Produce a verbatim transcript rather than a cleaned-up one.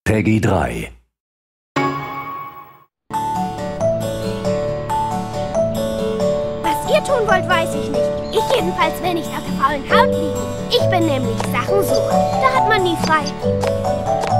Peggy drei. Was ihr tun wollt, weiß ich nicht. Ich jedenfalls will nicht auf der faulen Haut liegen. Ich bin nämlich Sachensucher. Da hat man nie frei.